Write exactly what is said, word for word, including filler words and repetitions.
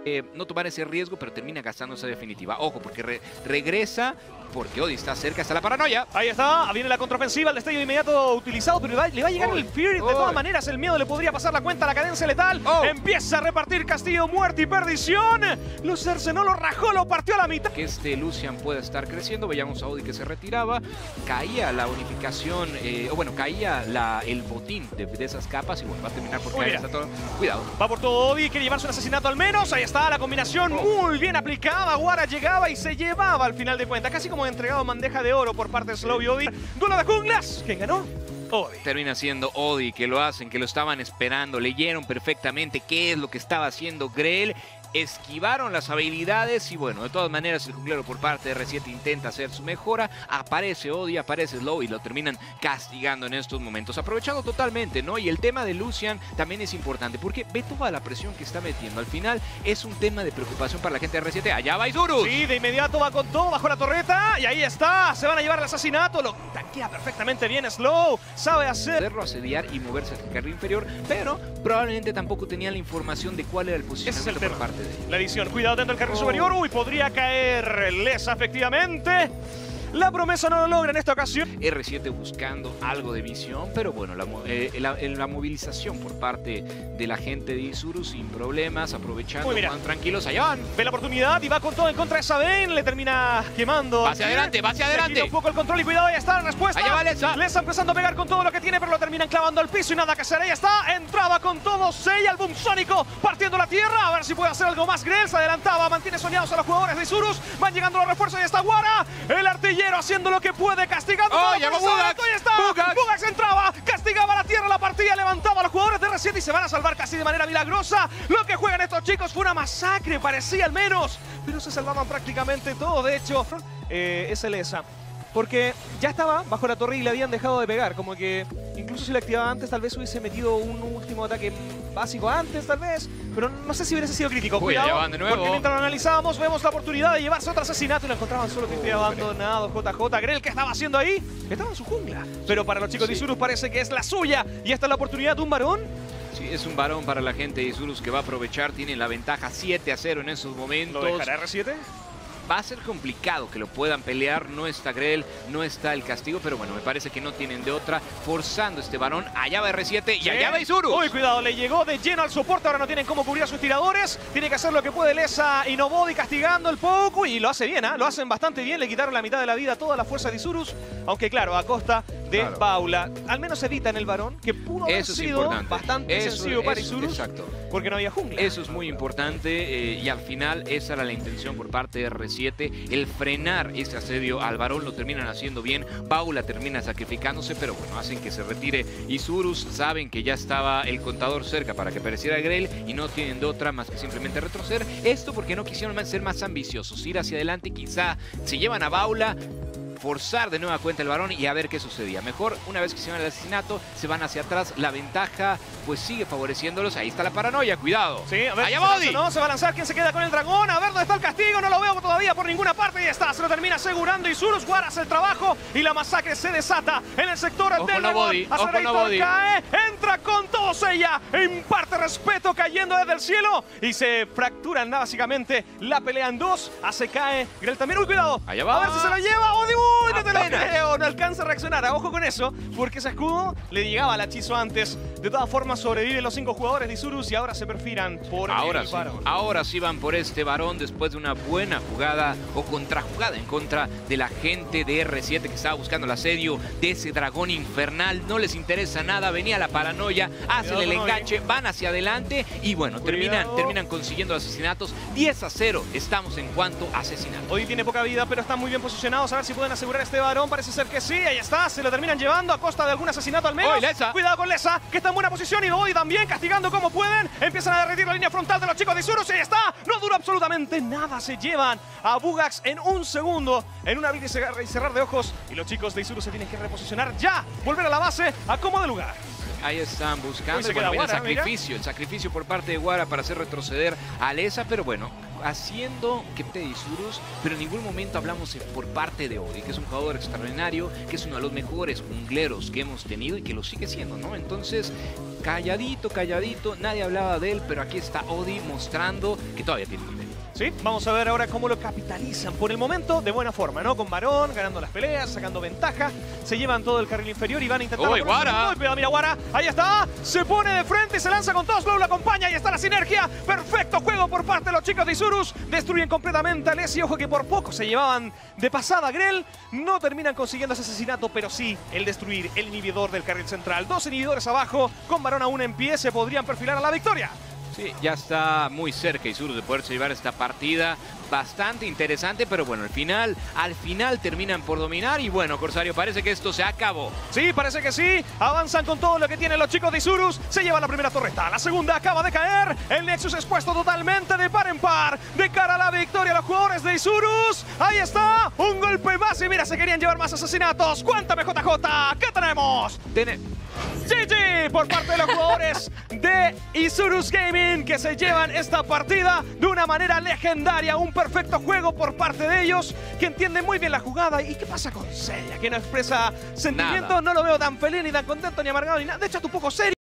Eh, no tomar ese riesgo, pero termina gastando esa definitiva. Ojo, porque re regresa, porque Odi está cerca, está la paranoia. Ahí está, viene la contraofensiva, el destello de inmediato utilizado, pero le va, le va a llegar oh, el Fear. Oh. De todas maneras, el miedo le podría pasar la cuenta a la cadencia letal. Oh. Empieza a repartir castillo, muerte y perdición. Lo cercenó, lo rajó, lo partió a la mitad. Que este Lucian pueda estar creciendo. Veíamos a Odi que se retiraba. Caía la unificación, eh, o bueno, caía la, el botín de, de esas capas y bueno, va a terminar por caer. Está todo. Cuidado. Va por todo Odi, quiere llevarse un asesinato al menos. Ahí está la combinación oh. muy bien aplicada. Guara llegaba y se llevaba al final de cuentas. Casi como entregado bandeja de oro por parte de Slow y Odi. Duelo de junglas. ¿Quién ganó? Odi. Termina siendo Odi, que lo hacen, que lo estaban esperando. Leyeron perfectamente qué es lo que estaba haciendo Grell. Esquivaron las habilidades y bueno, de todas maneras el junglero por parte de R siete intenta hacer su mejora. Aparece Odi, aparece Slow y lo terminan castigando en estos momentos, aprovechando totalmente, ¿no? Y el tema de Lucian también es importante porque ve toda la presión que está metiendo. Al final es un tema de preocupación para la gente de R siete. Allá va Isurus. Sí, de inmediato va con todo bajo la torreta y ahí está. Se van a llevar el asesinato. Lo tanquea perfectamente bien Slow. Sabe hacer. Poderlo asediar y moverse hacia el carril inferior, pero probablemente tampoco tenía la información de cuál era el posicionamiento por parte. La edición, cuidado dentro del carril oh. superior. Uy, podría caer Lesa efectivamente. La promesa no lo logra en esta ocasión. R siete buscando algo de visión, pero bueno, la, eh, la, la movilización por parte de la gente de Isurus sin problemas, aprovechando, van tranquilos, allá van. Ve la oportunidad y va con todo en contra de Sabine, le termina quemando. Va hacia adelante, va hacia adelante. Un poco el control y cuidado, ahí está la respuesta. Allá va Lesa. Lesa empezando a pegar con todo lo que tiene, pero lo terminan clavando al piso y nada que hacer. Ahí está, entraba con todo, sella el boom sónico, partiendo la tierra, a ver si puede hacer algo más. Grell se adelantaba, mantiene soñados a los jugadores de Isurus, van llegando los refuerzos y está Guara, el artillero haciendo lo que puede, castigando. ¡Oh, llegó Bugax! Ahí está. Bugax. Bugax entraba, castigaba la tierra, la partida, levantaba a los jugadores de R siete y se van a salvar casi de manera milagrosa. Lo que juegan estos chicos fue una masacre, parecía al menos, pero se salvaban prácticamente todos. De hecho, eh, es el Lesa. Porque ya estaba bajo la torre y le habían dejado de pegar. Como que incluso si lo activaba antes, tal vez hubiese metido un último ataque básico antes, tal vez. Pero no sé si hubiese sido crítico. Uy, cuidado, ya van de nuevo. Porque mientras lo analizábamos, vemos la oportunidad de llevarse otro asesinato y lo encontraban solo que oh, abandonado. J J. Grell, ¿qué estaba haciendo ahí? Estaba en su jungla. Pero para los chicos sí. de Isurus parece que es la suya. Y esta es la oportunidad de un varón. Sí, es un varón para la gente de Isurus que va a aprovechar. Tienen la ventaja siete a cero en esos momentos. ¿Lo dejará R siete? Va a ser complicado que lo puedan pelear, no está Grell, no está el castigo, pero bueno, me parece que no tienen de otra, forzando este varón. Allá va R siete y ¿sí? allá va Isurus. Uy, cuidado, le llegó de lleno al soporte, ahora no tienen cómo cubrir a sus tiradores. Tiene que hacer lo que puede Lesa y Nobody castigando el poco y lo hace bien, ¿eh? Lo hacen bastante bien, le quitaron la mitad de la vida a toda la fuerza de Isurus, aunque claro, a costa de claro. Paula. Al menos evitan el varón, que pudo haber Eso sido importante. bastante eso, sencillo para eso, Isurus, exacto. porque no había jungla. Eso es muy importante eh, y al final esa era la intención por parte de R siete, el frenar ese asedio al varón, lo terminan haciendo bien. Paula termina sacrificándose, pero bueno, hacen que se retire Isurus, saben que ya estaba el contador cerca para que apareciera Grell y no tienen de otra más que simplemente retroceder. Esto porque no quisieron ser más ambiciosos, ir hacia adelante, quizá se llevan a Paula, forzar de nueva cuenta el varón y a ver qué sucedía. Mejor, una vez que hicieron el asesinato, se van hacia atrás. La ventaja, pues, sigue favoreciéndolos. Ahí está la paranoia, cuidado. Sí, a ver, allá Body. No, se va a lanzar. ¿Quién se queda con el dragón? A ver dónde está el castigo. No lo veo todavía por ninguna parte. Y está, se lo termina asegurando Isurus. Guara hace el trabajo y la masacre se desata en el sector Ojo del dragón. Body. Ojo no Body. Cae, entra con todos ella, imparte respeto cayendo desde el cielo y se fracturan básicamente la pelea en dos. Hace cae Grell también. Uy, cuidado. Allá va. A ver si se lo lleva. Odi, uy, no te lo creo. No alcanza a reaccionar. Ojo con eso, porque ese escudo le llegaba al hechizo antes. De todas formas, sobreviven los cinco jugadores de Isurus y ahora se perfilan por ahora el sí, varón. Ahora sí van por este varón después de una buena jugada o contrajugada en contra de la gente de R siete que estaba buscando el asedio de ese dragón infernal. No les interesa nada, venía la paranoia, hacen el enganche, van hacia adelante y bueno, terminan, terminan consiguiendo asesinatos. diez a cero estamos en cuanto a asesinatos. Hoy tiene poca vida, pero están muy bien posicionados. A ver si pueden asegurar a este varón. Parece ser que sí, ahí está, se lo terminan llevando a costa de algún asesinato al menos. Oy, Lesa. Cuidado con Lesa, que está en buena posición y Nobody también, castigando como pueden. Empiezan a derretir la línea frontal de los chicos de Isurus y ahí está. No dura absolutamente nada, se llevan a Bugax en un segundo, en un abrir y cerrar de ojos. Y los chicos de Isurus se tienen que reposicionar ya, volver a la base, a como de lugar. Ahí están buscando, bueno, viene el sacrificio, mira. el sacrificio por parte de Guara para hacer retroceder a Lesa, pero bueno, haciendo que te Isurus, pero en ningún momento hablamos por parte de Odi, que es un jugador extraordinario, que es uno de los mejores jungleros que hemos tenido y que lo sigue siendo, ¿no? Entonces, calladito, calladito, nadie hablaba de él, pero aquí está Odi mostrando que todavía tiene nivel. Sí, vamos a ver ahora cómo lo capitalizan. Por el momento, de buena forma, ¿no? Con Barón, ganando las peleas, sacando ventaja. Se llevan todo el carril inferior y van a intentar... ¡Uy, Guara! Cuidado, mira, Guara. Ahí está. Se pone de frente y se lanza con todos. Slow lo acompaña. Ahí está la sinergia. Perfecto juego por parte de los chicos de Isurus. Destruyen completamente a Lessi. Ojo que por poco se llevaban de pasada a Grell. No terminan consiguiendo ese asesinato, pero sí el destruir el inhibidor del carril central. Dos inhibidores abajo. Con Barón aún en pie se podrían perfilar a la victoria. Sí, ya está muy cerca Isurus de poderse llevar esta partida. Bastante interesante, pero bueno, al final, al final terminan por dominar. Y bueno, Corsario, parece que esto se acabó. Sí, parece que sí. Avanzan con todo lo que tienen los chicos de Isurus. Se lleva la primera torreta. La segunda acaba de caer. El Nexus es puesto totalmente de par en par. De cara a la victoria, los jugadores de Isurus. Ahí está. Un golpe más. Y mira, se querían llevar más asesinatos. ¡Cuéntame, J J! ¿Qué tenemos? Ten G G por parte de los jugadores de Isurus Gaming, que se llevan esta partida de una manera legendaria. Un perfecto juego por parte de ellos, que entienden muy bien la jugada. ¿Y qué pasa con Seria? Que no expresa sentimientos. Nada. No lo veo tan feliz, ni tan contento, ni amargado, ni nada. De hecho, un poco serio.